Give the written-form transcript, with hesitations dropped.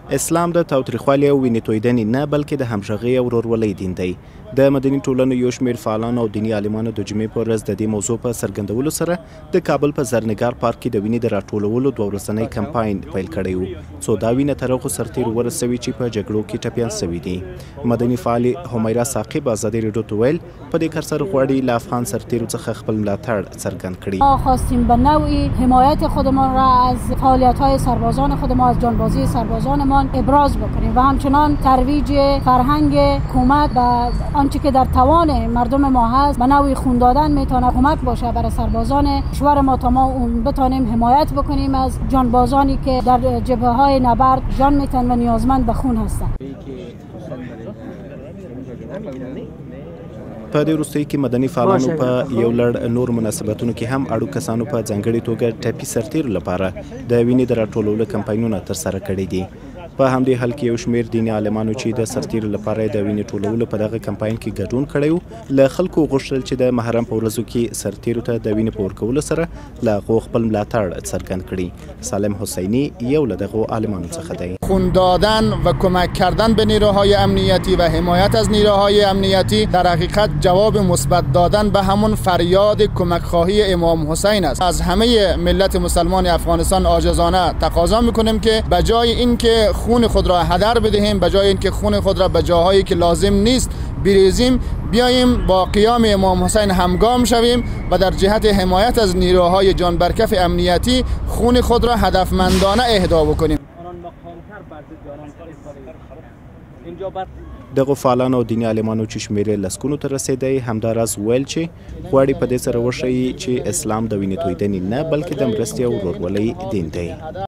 اسلام د تاوتریخوالي او وینې تویدنې نه بلکې د همغږۍ او ورورولۍ دین دی. د مدني ټولنو یو شمېر فعالانو او دیني عالمانو د جمعې په ورځ د دې موضوع په څرګندولو سره د کابل په زرنګار پارک کې د وینې د راټولولو 2 ورځنی کمپاین پیل کړی و، څو دا وینه تر هغو سرتېرو ورسوي چې په جګړو کې ټپیان سوي دي. مدني فعالې همیرا ثاقب ازادي راډیو ته ویل په دې کار سره غواړي له افغان سرتېرو څخه خپل ملاتړ څرګند کړي. ما خواستیم به نوعی حمایت خودمان را از فعالیت‌های سربازان خودمان، از جانبازی سربازانمان ابراز بکنیم و همچنان ترویج فرهنگ کمک و آنچه که در توان مردم ما هست به نوعی خون دادن میتونه کمک باشه برای سربازان کشور ما تا ما اون بتانیم حمایت بکنیم از جانبازانی که در جبهه‌های نبرد جان میتن و نیازمند به خون هستند. په دې وروستیو کې مدني فعالانو په یو لړ نور مناسبتونو کې هم اړو کسانو په ځانګړې توګه ټپي سرتېرو لپاره د وینې د راټولولو کمپاینونه ترسره کړي دي. په همدې حال کې یو شمېر دیني عالمانو چې د سرتېرو لپاره د وینې ټولولو په دغه کمپاین کې ګډون کړی و، له خلکو غوښتل چې د محرم په ورځو کې سرتېرو ته د وینې په ورکولو سره له هغو خپل ملاتړ څرګند کړي. سالم حسینی یو له دغو عالمانو څخه دی. خون دادن و کمک کردن به نیروهای امنیتی و حمایت از نیروهای امنیتی در حقیقت جواب مثبت دادن به همون فریاد کمک خواهی امام حسین است. از همه ملت مسلمان افغانستان عاجزانه تقاضا میکنیم که به جای اینکه خون خود را هدر بدهیم، به جای اینکه خون خود را به جاهایی که لازم نیست بریزیم، بیاییم با قیام امام حسین همگام شویم و در جهت حمایت از نیروهای جانبرکف امنیتی خون خود را هدفمندانه اهدا بکنیم. دغو فعالانو او دیني عالمانو چې شمېر یې لسګونو ته رسېدی همداراز ویل چې غواړي په دې سره وښیي چې اسلام د وینې تویدنې نه بلکې د مرستې او ورورولۍ دین دی.